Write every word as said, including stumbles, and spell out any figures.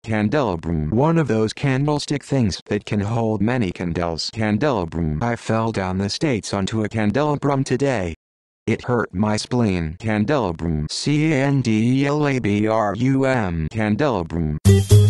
candelabrum. One of those candlestick things that can hold many candles. Candelabrum. I fell down the stairs onto a candelabrum today. It hurt my spleen. Candelabrum. C A N D E L A B R U M. Candelabrum.